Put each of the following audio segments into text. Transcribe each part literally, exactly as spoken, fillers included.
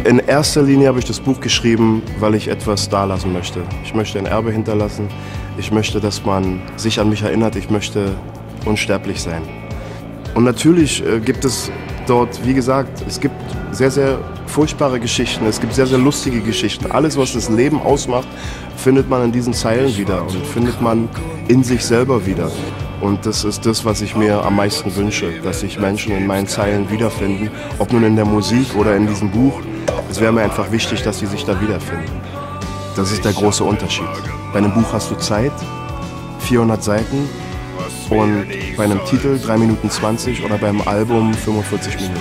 In erster Linie habe ich das Buch geschrieben, weil ich etwas dalassen möchte. Ich möchte ein Erbe hinterlassen. Ich möchte, dass man sich an mich erinnert. Ich möchte unsterblich sein. Und natürlich äh, gibt es dort, wie gesagt, es gibt sehr, sehr furchtbare Geschichten. Es gibt sehr, sehr lustige Geschichten. Alles, was das Leben ausmacht, findet man in diesen Zeilen wieder und findet man in sich selber wieder. Und das ist das, was ich mir am meisten wünsche, dass sich Menschen in meinen Zeilen wiederfinden, ob nun in der Musik oder in diesem Buch. Es wäre mir einfach wichtig, dass sie sich da wiederfinden. Das ist der große Unterschied. Bei einem Buch hast du Zeit, vierhundert Seiten, und bei einem Titel drei Minuten zwanzig oder beim Album fünfundvierzig Minuten.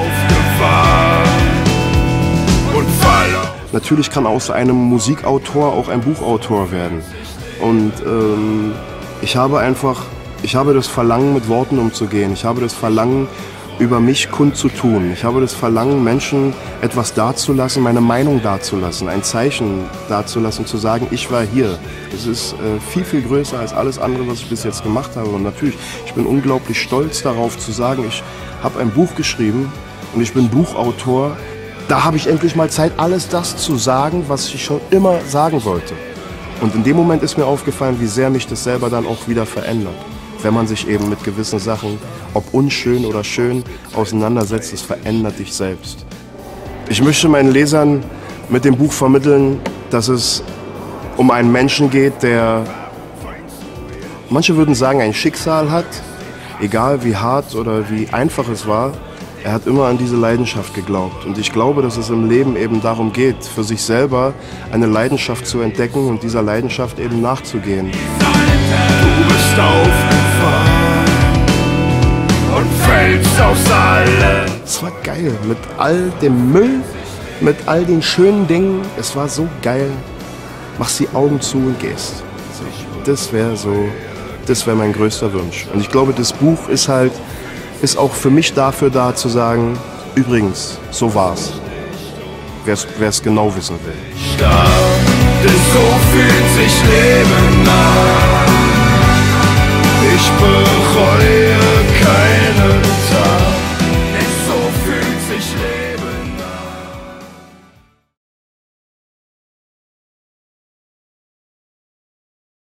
Natürlich kann aus einem Musikautor auch ein Buchautor werden. Und ähm, ich habe einfach, ich habe das Verlangen, mit Worten umzugehen. Ich habe das Verlangen, über mich kundzutun. Ich habe das Verlangen, Menschen etwas dazulassen, meine Meinung dazulassen, ein Zeichen dazulassen, zu sagen, ich war hier. Es ist äh, viel, viel größer als alles andere, was ich bis jetzt gemacht habe. Und natürlich, ich bin unglaublich stolz darauf zu sagen, ich habe ein Buch geschrieben und ich bin Buchautor. Da habe ich endlich mal Zeit, alles das zu sagen, was ich schon immer sagen wollte. Und in dem Moment ist mir aufgefallen, wie sehr mich das selber dann auch wieder verändert. Wenn man sich eben mit gewissen Sachen, ob unschön oder schön, auseinandersetzt, es verändert dich selbst. Ich möchte meinen Lesern mit dem Buch vermitteln, dass es um einen Menschen geht, der, manche würden sagen, ein Schicksal hat, egal wie hart oder wie einfach es war. Er hat immer an diese Leidenschaft geglaubt. Und ich glaube, dass es im Leben eben darum geht, für sich selber eine Leidenschaft zu entdecken und dieser Leidenschaft eben nachzugehen. Du bist aufgefahren und fällst aus allem. Es war geil, mit all dem Müll, mit all den schönen Dingen. Es war so geil. Machst die Augen zu und gehst. Das wäre so, das wäre mein größter Wunsch. Und ich glaube, das Buch ist halt, ist auch für mich dafür da zu sagen, übrigens, so war's. Wer es genau wissen will. Stark, denn so fühlt sich Leben an. Ich bereue keine